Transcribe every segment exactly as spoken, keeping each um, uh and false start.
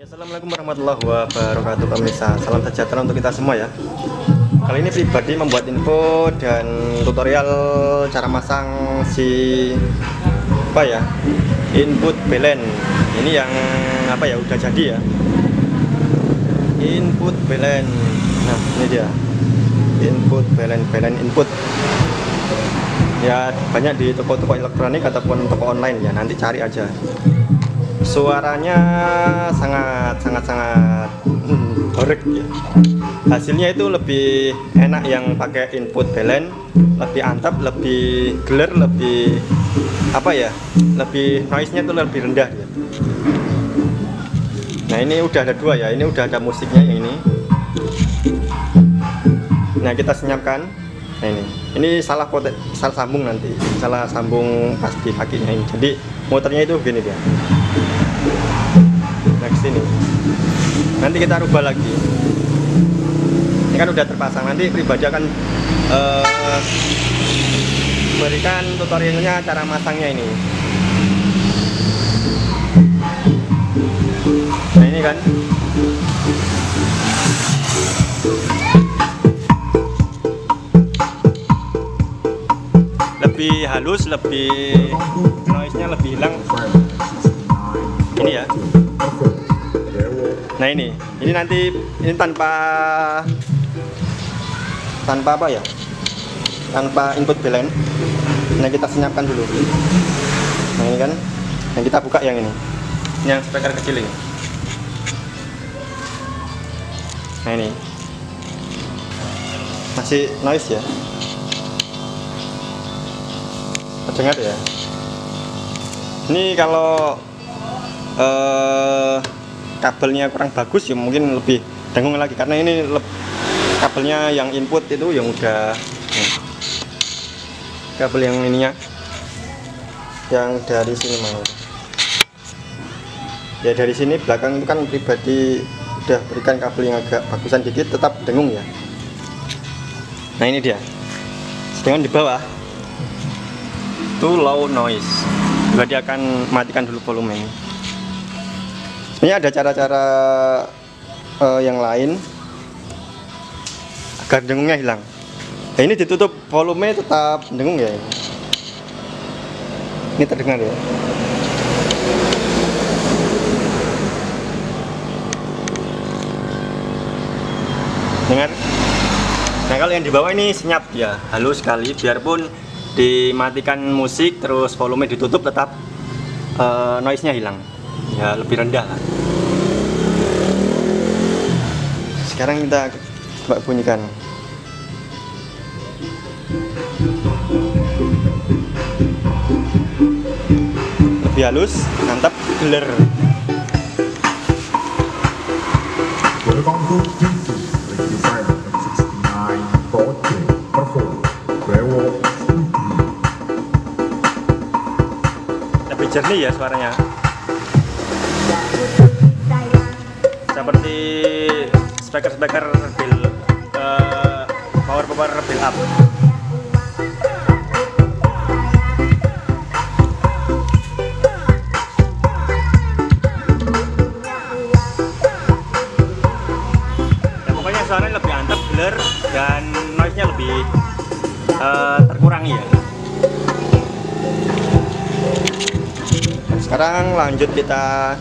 Ya, Assalamualaikum warahmatullahi wabarakatuh pemirsa. Salam sejahtera untuk kita semua ya. Kali ini pribadi membuat info dan tutorial cara masang si apa ya, input belen. Ini yang apa ya, udah jadi ya, input belen. Nah ini dia, input belen, belen input ya, banyak di toko-toko elektronik ataupun toko online ya, nanti cari aja. Suaranya sangat sangat sangat horeg ya. Hasilnya itu lebih enak yang pakai input belen, lebih antap, lebih geler, lebih apa ya, lebih noise-nya itu lebih rendah ya. Nah ini udah ada dua ya, ini udah ada musiknya yang ini. Nah kita senyapkan. Nah ini, ini salah potek, salah sambung nanti, salah sambung pas di kakinya ini. Jadi motornya itu begini dia. Nah kesini, nanti kita rubah lagi. Ini kan udah terpasang, nanti pribadi akan uh, berikan tutorialnya cara masangnya ini. Nah ini kan, lebih halus, lebih noise-nya lebih hilang. Ini ya. Nah ini, ini nanti ini tanpa tanpa apa ya? Tanpa input belen. Nah kita senyapkan dulu. Nah ini kan, yang kita buka yang ini, yang speaker kecil ini. Nah ini masih noise ya. Dengar ya. Ini kalau uh, kabelnya kurang bagus ya mungkin lebih dengung lagi, karena ini kabelnya yang input itu yang udah nih, kabel yang ininya yang dari sini mau ya, dari sini belakang itu kan pribadi udah berikan kabel yang agak bagusan dikit, tetap dengung ya. Nah ini dia, sedangkan di bawah itu low noise, jadi akan matikan dulu volume ini. Sebenarnya ada cara-cara uh, yang lain agar dengungnya hilang. Nah, ini ditutup volume tetap dengung ya. Ini terdengar ya. Dengar. Nah kalau yang di bawah ini senyap ya, halus sekali. Biarpun dimatikan musik terus volume ditutup, tetap uh, noise-nya hilang ya, lebih rendah lah. Sekarang kita coba bunyikan. Lebih halus, mantap, geler. Lebih jernih ya suaranya, seperti speaker-speaker build uh, power power build up. Ya pokoknya suaranya lebih antep, geler, dan noise-nya lebih uh, terkurangi ya. Sekarang lanjut kita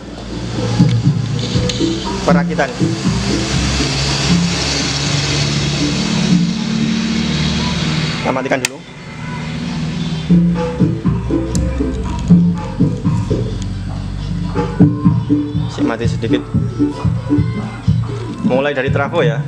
perakitan. Kita matikan dulu. Masih mati sedikit. Mulai dari trafo ya.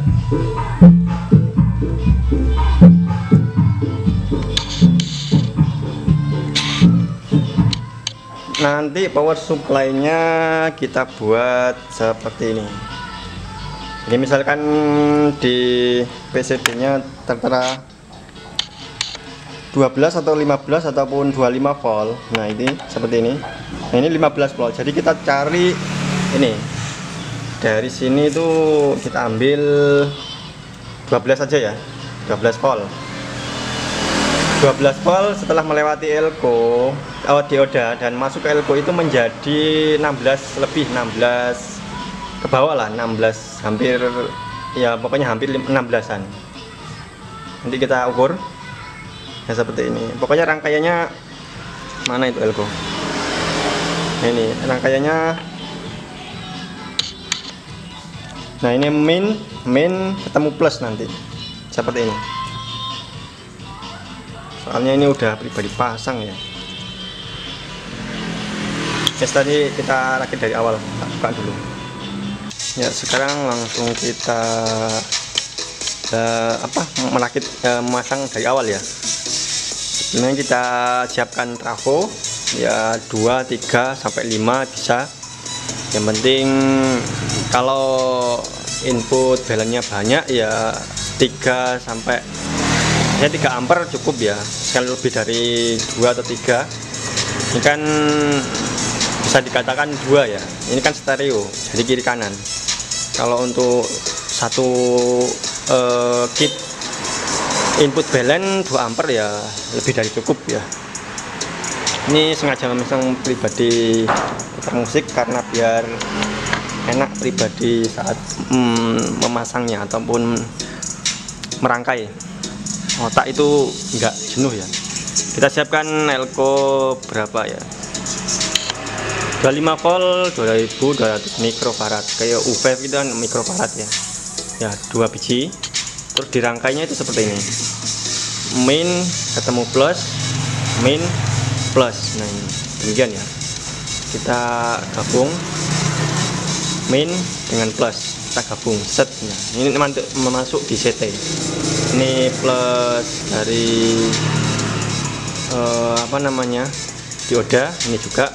Nanti power supply-nya kita buat seperti ini. Jadi misalkan di P C B-nya tertera dua belas atau lima belas ataupun dua puluh lima volt. Nah, ini seperti ini. Nah, ini lima belas volt. Jadi kita cari ini. Dari sini tuh kita ambil dua belas saja ya. dua belas volt. dua belas volt setelah melewati elko, oh, dioda dan masuk ke elko itu menjadi enam belas lebih, enam belas ke bawah lah, enam belas, hampir ya pokoknya hampir enam belasan. Nanti kita ukur ya seperti ini. Pokoknya rangkaiannya mana itu elko, nah, ini rangkaiannya. Nah ini min min ketemu plus nanti seperti ini, soalnya ini udah pribadi pasang ya. Yes, tadi kita rakit dari awal, tak buka dulu ya. Sekarang langsung kita uh, apa merakit uh, memasang dari awal ya. Sebelumnya kita siapkan trafo ya, dua, tiga sampai lima bisa. Yang penting kalau input balannya banyak ya tiga sampai ya tiga ampere cukup ya. Sekali lebih dari dua atau tiga ini kan bisa dikatakan dua ya. Ini kan stereo, jadi kiri kanan. Kalau untuk satu uh, kit input balance dua ampere ya lebih dari cukup ya. Ini sengaja memasang pribadi putar musik karena biar enak pribadi saat mm, memasangnya ataupun merangkai. Otak itu enggak jenuh ya. Kita siapkan elko berapa ya, dua puluh lima volt dua ribu dua ratus mikrofarad, kayak U V itu kan mikrofarad ya. Ya dua biji, terus dirangkainya itu seperti ini, min ketemu plus, min plus. Nah ini demikian ya, kita gabung min dengan plus, kita gabung set. Nah ini masuk di C T. Ini plus dari uh, apa namanya dioda, ini juga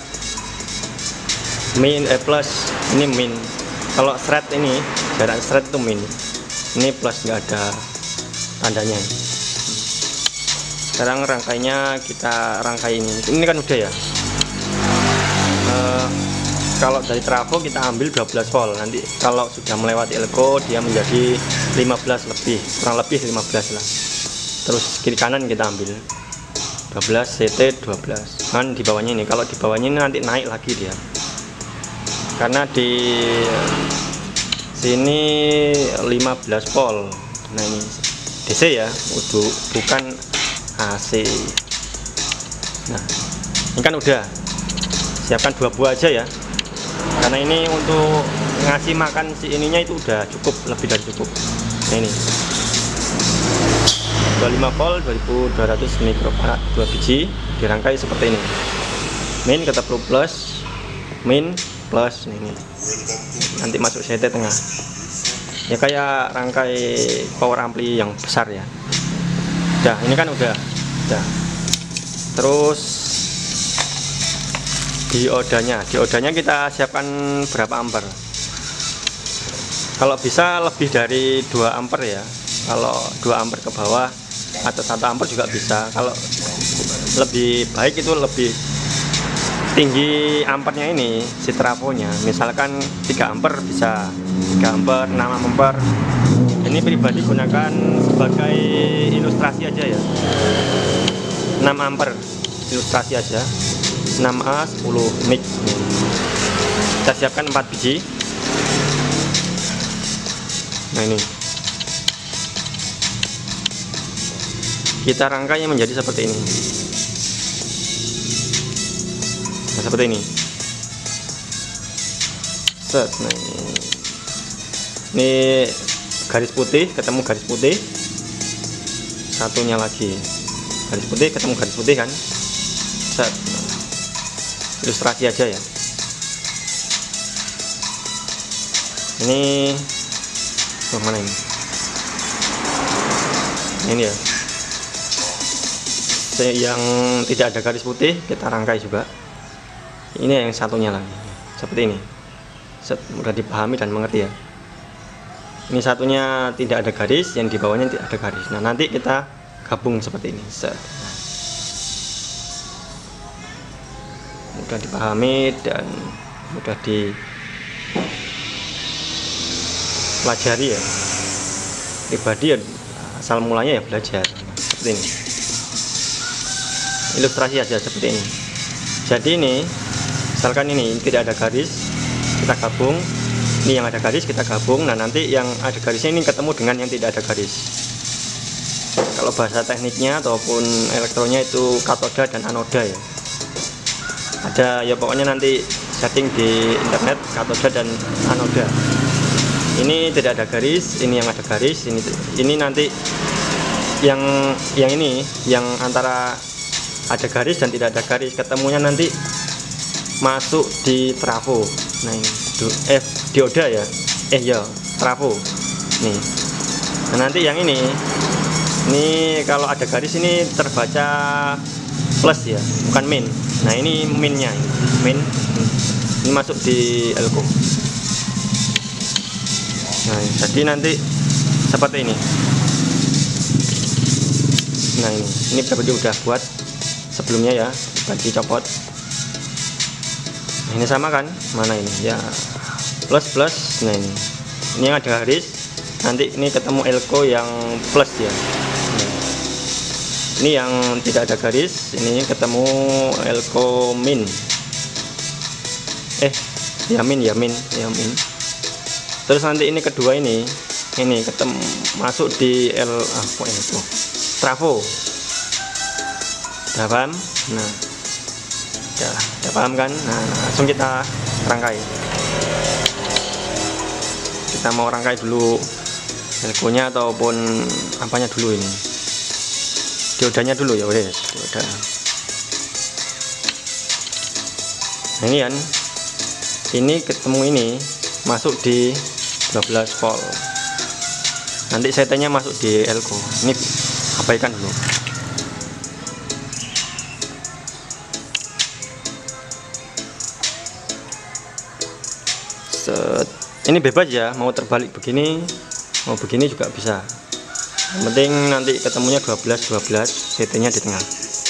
min eh plus, ini min. Kalau thread ini jarak thread itu min, ini plus, nggak ada tandanya. Sekarang rangkainya kita rangkai ini. Ini kan udah ya. Uh, kalau dari trafo kita ambil dua belas volt. Nanti kalau sudah melewati elko dia menjadi lima belas lebih, kurang lebih lima belas lah. Terus kiri kanan kita ambil dua belas, C T dua belas. Kan di bawahnya ini. Kalau di bawahnya ini nanti naik lagi dia. Karena di sini lima belas volt. Nah ini D C ya, bukan A C. Nah ini kan udah siapkan dua buah aja ya, karena ini untuk ngasih makan si ininya itu udah cukup, lebih dari cukup. Nah ini dua puluh lima volt dua ribu dua ratus mikrofarad, dua biji dirangkai seperti ini, min ketemu plus, min plus. Ini nanti masuk C T tengah ya, kayak rangkai power ampli yang besar ya. Udah, ini kan udah udah. Terus diodanya diodanya kita siapkan berapa ampere. Kalau bisa lebih dari dua ampere ya. Kalau dua ampere ke bawah atau satu ampere juga bisa. Kalau lebih baik itu lebih tinggi ampernya ini, si trafonya. Misalkan tiga ampere bisa, tiga ampere, enam ampere. Ini pribadi gunakan sebagai ilustrasi aja ya. enam ampere ilustrasi aja. enam A sepuluh mic. Kita siapkan empat biji. Nah ini kita rangkainya menjadi seperti ini. Nah, seperti ini. Set. Nah, ini. Ini garis putih ketemu garis putih, satunya lagi garis putih ketemu garis putih kan. Set. Ilustrasi aja ya. Ini oh, mana ini? Ini ya. Yang tidak ada garis putih kita rangkai juga. Ini yang satunya lagi seperti ini. Set, mudah dipahami dan mengerti ya. Ini satunya tidak ada garis, yang di bawahnya tidak ada garis. Nah nanti kita gabung seperti ini. Set. Mudah dipahami dan mudah dipelajari ya. Pribadi ya asal mulanya ya belajar seperti ini. Ilustrasi aja seperti ini. Jadi ini misalkan ini tidak ada garis, kita gabung Ini yang ada garis kita gabung. Nah nanti yang ada garisnya ini ketemu dengan yang tidak ada garis. Kalau bahasa tekniknya ataupun elektronya itu katoda dan anoda ya. Ada ya pokoknya nanti setting di internet katoda dan anoda. Ini tidak ada garis, ini yang ada garis, ini ini nanti yang yang ini yang antara ada garis dan tidak ada garis ketemunya nanti masuk di trafo. Nah ini eh dioda ya, eh ya trafo. Nih. Nah nanti yang ini, ini kalau ada garis ini terbaca plus ya, bukan min. Nah ini minnya, min. Ini masuk di elko. Nah jadi nanti seperti ini. Nah ini, ini berarti udah buat sebelumnya ya, berarti copot. Nah, ini sama kan? Mana ini? Ya plus plus. Nah ini, ini yang ada garis. Nanti ini ketemu elko yang plus ya. Nah, ini yang tidak ada garis. Ini ketemu elko min. Eh, ya min ya min ya min. Terus nanti ini kedua ini, ini ketemu masuk di L apa itu? Trafo. Udah paham? Nah, udah, udah paham kan? Nah, langsung kita rangkai. Kita mau rangkai dulu elkonya ataupun apanya dulu ini. Diodanya dulu ya, wes. Dioda. Nah, ini kan, ini ketemu ini masuk di dua belas volt. Nanti setnya masuk di elko. Ini abaikan dulu. Set. Ini bebas ya, mau terbalik begini, mau begini juga bisa. Yang penting nanti ketemunya dua belas dua belas, setnya di tengah.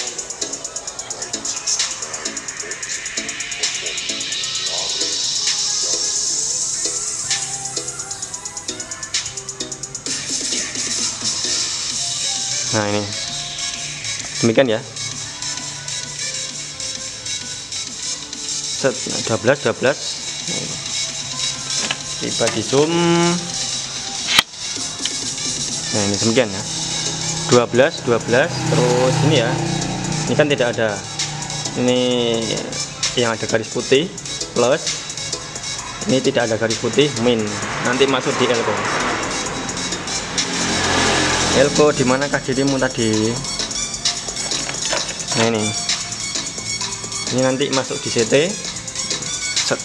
Nah ini demikian ya. Set, nah, dua belas dua belas. Tiba di zoom. Nah ini demikian ya, dua belas dua belas. Terus ini ya, ini kan tidak ada, ini yang ada garis putih plus, ini tidak ada garis putih min. Nanti masuk di elko. Elko dimanakah dirimu tadi? Nah ini, ini nanti masuk di C T. Set.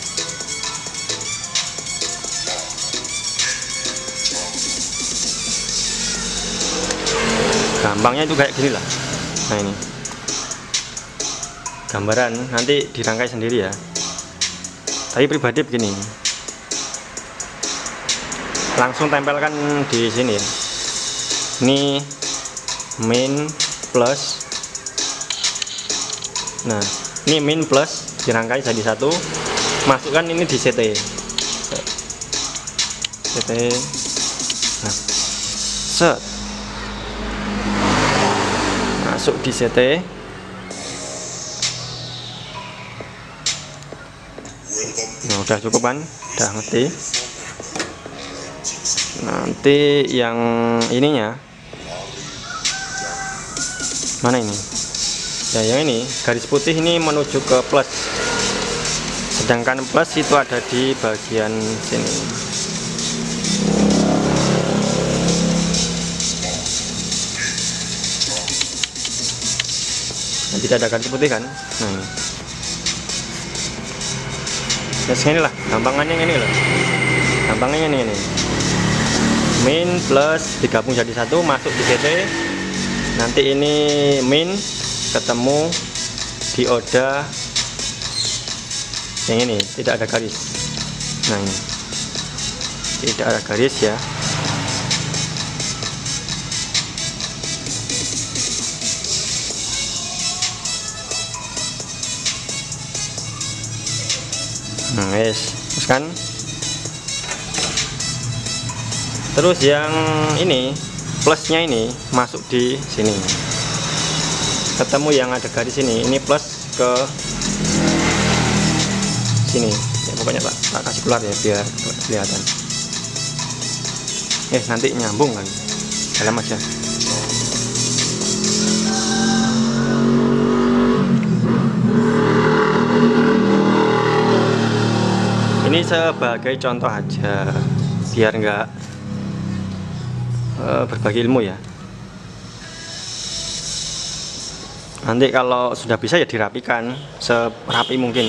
Gampangnya itu kayak gini lah. Nah ini gambaran, nanti dirangkai sendiri ya. Tapi pribadi begini, langsung tempelkan di sini ya. Ini min plus. Nah ini min plus dirangkai jadi satu, masukkan ini di C T. C T. Nah set, masuk di C T. Nah udah cukup kan, udah ngerti. Nanti yang ininya mana ini ya, yang ini garis putih ini menuju ke plus, sedangkan plus itu ada di bagian sini. Nah, tidak ada garis putih kan. Nah ini ya sini lah, gampangannya ini loh, gampangnya ini ini min plus digabung jadi satu, masuk di C T. Nanti ini min ketemu dioda yang ini tidak ada garis. Nah ini tidak ada garis ya. Nah yes, terus kan. Terus yang ini plusnya ini masuk di sini, ketemu yang ada garis ini, ini plus ke sini ya, pokoknya tak, tak kasih keluar ya biar kelihatan. Eh nanti nyambung kan, dalam aja. Ini sebagai contoh aja biar nggak uh, berbagi ilmu ya. Nanti kalau sudah bisa ya dirapikan serapi mungkin.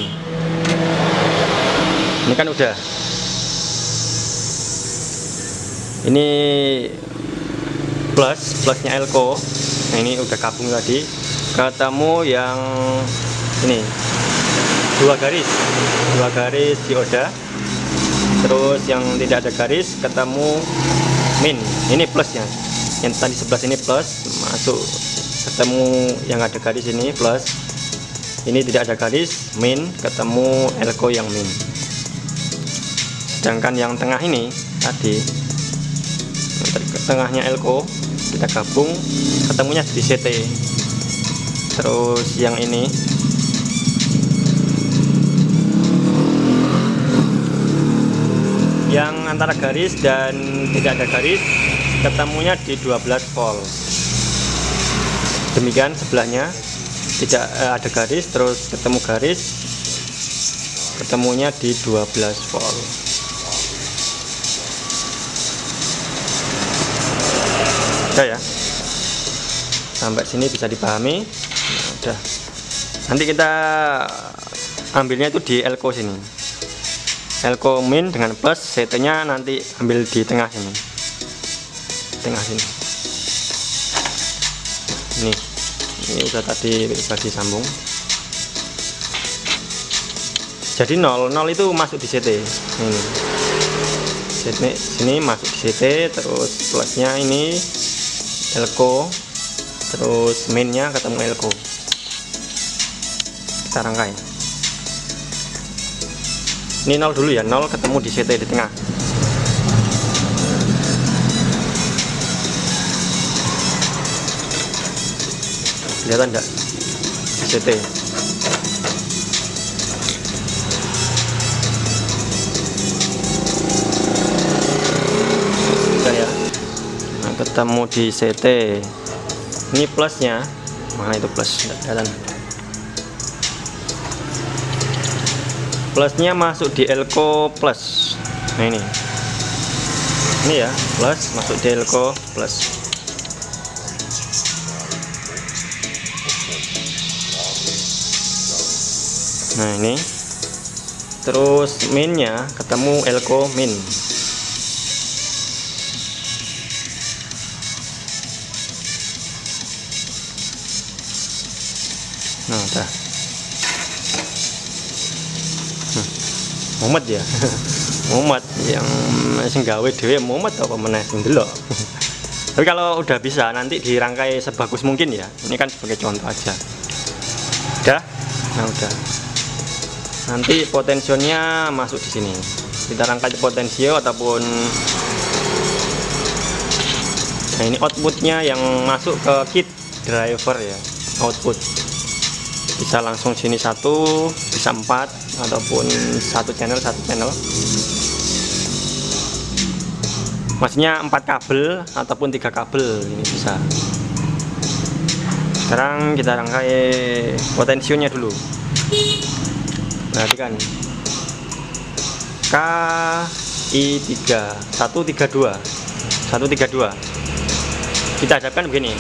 Ini kan udah. Ini plus, plusnya elko. Nah ini udah gabung tadi. Ketemu yang ini dua garis, dua garis dioda. Terus yang tidak ada garis ketemu min. Ini plusnya. Yang tadi sebelah sini plus masuk. Ketemu yang ada garis ini plus, ini tidak ada garis min, ketemu elko yang min. Sedangkan yang tengah ini tadi, tengahnya elko kita gabung, ketemunya di C T. Terus yang ini yang antara garis dan tidak ada garis ketemunya di dua belas volt. Demikian sebelahnya tidak eh, ada garis, terus ketemu garis, ketemunya di dua belas volt. Udah ya, sampai sini bisa dipahami. Nah, udah. Nanti kita ambilnya itu di elko sini, elko min dengan plus, C T nya nanti ambil di tengah sini, tengah sini. Ini, ini udah tadi bagi sambung. Jadi nol, nol itu masuk di C T. Ini, sini, sini masuk di C T, terus plusnya ini elko, terus minnya ketemu elko. Kita rangkai. Ini nol dulu ya, nol ketemu di C T di tengah. Kelihatan enggak C T? Udah ya. Nah, ketemu di C T. Ini plusnya, mana itu plus? Enggak kelihatan. Plusnya masuk di elko plus. Nah ini, ini ya plus masuk di elko plus. Nah ini terus minnya ketemu elko min. Nah udah. hmm. Mumet ya. Mumet yang sing gawe dhewe mumet apa meneh sing delok. Tapi kalau udah bisa nanti dirangkai sebagus mungkin ya. Ini kan sebagai contoh aja. Udah. Nah udah. Nanti potensionya masuk di sini. Kita rangkai potensio ataupun nah ini outputnya yang masuk ke kit driver ya. Output bisa langsung sini satu, bisa empat ataupun satu channel satu channel. Maksudnya empat kabel ataupun tiga kabel ini bisa. Sekarang kita rangkai potensionya dulu. Perhatikan K I tiga satu tiga dua satu tiga dua. Kita hadapkan begini,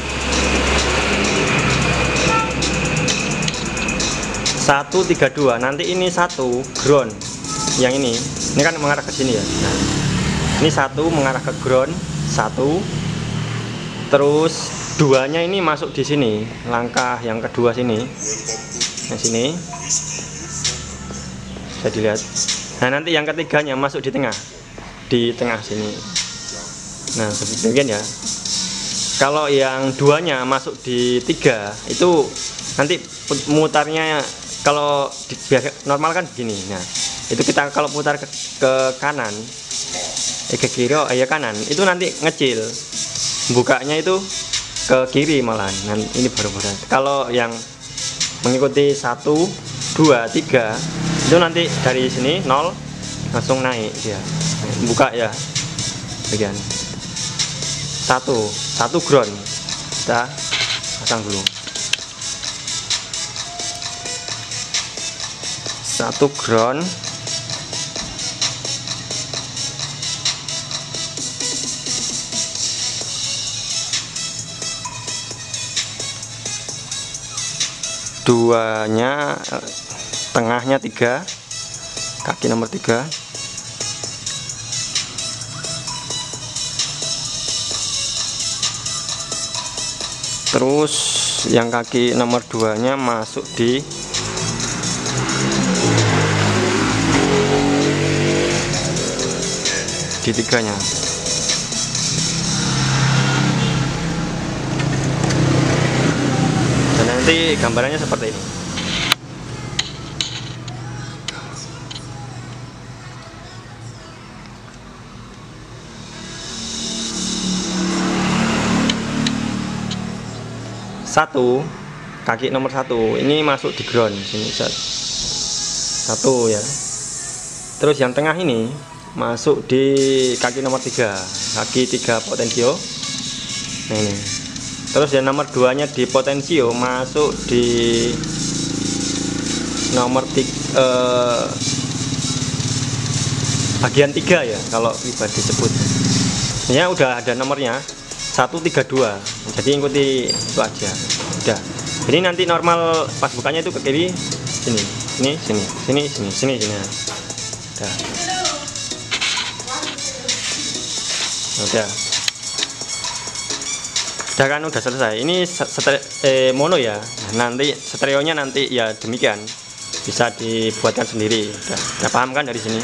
satu tiga dua. Nanti ini satu ground, yang ini ini kan mengarah ke sini ya. Nah, ini satu mengarah ke ground satu, terus duanya ini masuk di sini, langkah yang kedua sini. Nah sini bisa dilihat. Nah nanti yang ketiganya masuk di tengah, di tengah sini. Nah seperti demikian ya. Kalau yang duanya masuk di tiga itu nanti mutarnya kalau di, normal kan begini. Nah itu kita kalau putar ke, ke kanan, eh, ke kiri, oh, ya kanan, itu nanti ngecil, bukanya itu ke kiri malahan. Nah ini baru berat. Kalau yang mengikuti satu dua tiga itu nanti dari sini nol langsung naik dia. Buka ya bagian satu satu ground, kita pasang dulu satu ground. Duanya, tengahnya tiga, kaki nomor tiga. Terus yang kaki nomor duanya masuk di di tiganya. Dan nanti gambarannya seperti ini. Satu, kaki nomor satu ini masuk di ground sini, satu ya. Terus yang tengah ini masuk di kaki nomor tiga, kaki tiga potensio. Nah, ini. Terus yang nomor duanya di potensio masuk di nomor tiga, eh, bagian tiga ya kalau bisa disebut. Ini udah ada nomornya satu tiga dua, jadi ikuti itu aja udah. Jadi nanti normal pas bukanya itu ke kiri sini, sini, sini, sini, sini, sini, sini. Udah. Udah. Udah kan, udah selesai. Ini setere, eh, mono ya. Nah, nanti stereonya nanti ya demikian. Bisa dibuatkan sendiri. Udah, udah paham kan dari sini?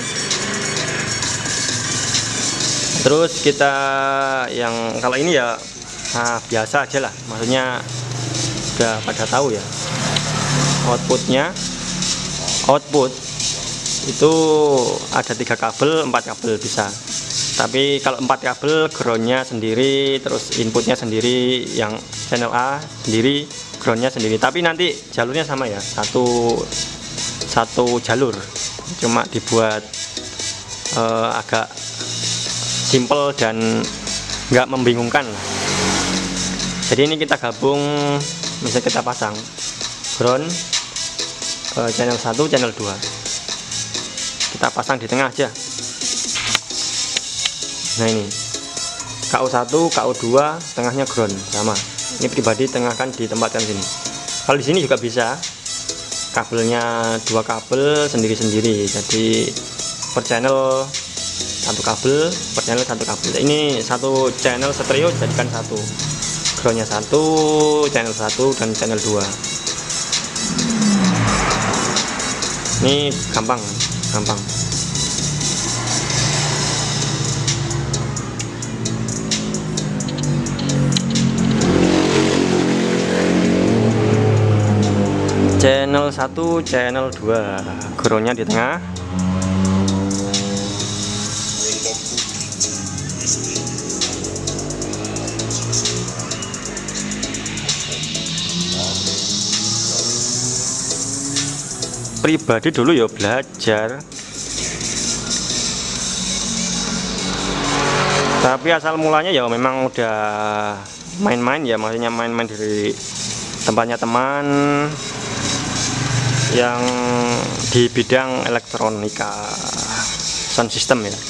Terus kita yang kalau ini ya nah, biasa aja lah, maksudnya udah pada tahu ya. Outputnya, output itu ada tiga kabel, empat kabel bisa. Tapi kalau empat kabel, groundnya sendiri, terus inputnya sendiri, yang channel A sendiri, groundnya sendiri. Tapi nanti jalurnya sama ya, satu satu jalur, cuma dibuat uh, agak simple dan nggak membingungkan. Jadi ini kita gabung, misalnya kita pasang ground uh, channel satu, channel dua, kita pasang di tengah aja. Nah ini K U satu, K U dua, tengahnya ground sama. Ini pribadi tengahkan ditempatkan sini. Kalau di sini juga bisa, kabelnya dua kabel sendiri-sendiri. Jadi per channel satu kabel, per channel satu kabel. Ini satu channel stereo jadikan satu. Groundnya satu, channel satu dan channel dua. Ini gampang, gampang. Channel satu, channel dua, groundnya di tengah. Pribadi dulu ya belajar, tapi asal mulanya ya memang udah main-main ya, maksudnya main-main dari tempatnya teman yang di bidang elektronika, sound system ya.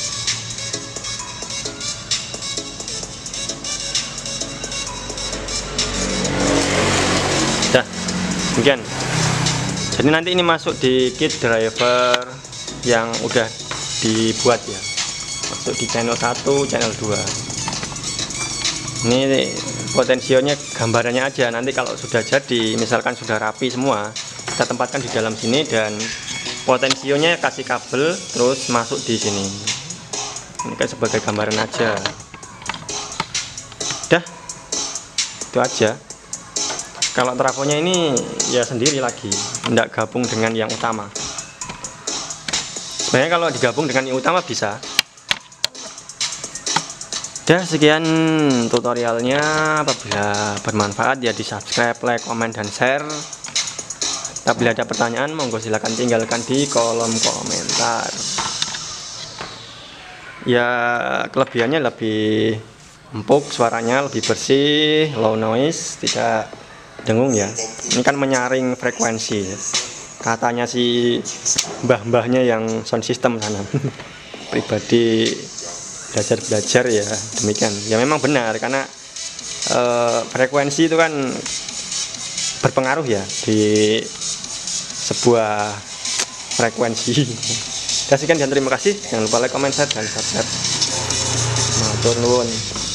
Dah, demikian. Jadi nanti ini masuk di kit driver yang udah dibuat ya, masuk di channel satu, channel dua. Ini potensionya gambarannya aja, nanti kalau sudah jadi, misalkan sudah rapi semua, kita tempatkan di dalam sini dan potensionya kasih kabel terus masuk di sini. Ini kan sebagai gambaran aja. Udah, itu aja. Kalau trafonya ini ya sendiri lagi, tidak gabung dengan yang utama. Sebenarnya kalau digabung dengan yang utama bisa. Udah, sekian tutorialnya. Apabila bermanfaat ya di subscribe, like, komen, dan share. Apabila ada pertanyaan monggo silahkan tinggalkan di kolom komentar. Ya kelebihannya lebih empuk, suaranya lebih bersih, low noise, tidak dengung ya. Ini kan menyaring frekuensi ya. Katanya si mbah-mbahnya yang sound system sana. Pribadi belajar-belajar ya demikian. Ya memang benar karena eh, frekuensi itu kan berpengaruh ya di sebuah frekuensi. Sekian dan terima kasih. Jangan lupa like, comment, share, dan subscribe. Matur nuwun.